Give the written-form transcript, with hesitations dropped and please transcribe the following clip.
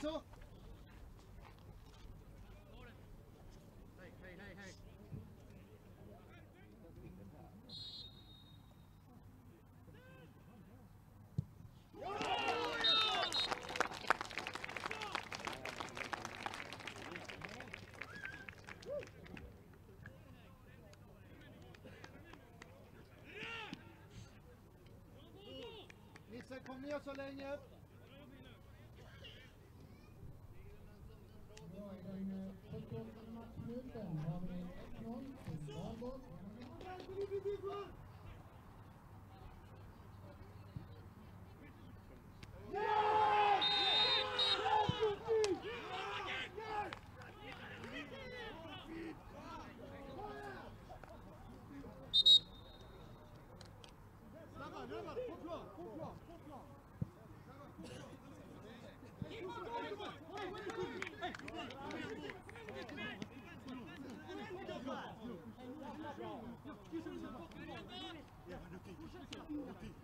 så! Hej. Nisse, kom ner så länge. Då är den 48 matchminuten. Har vi 1-0 till Valborg. Ja,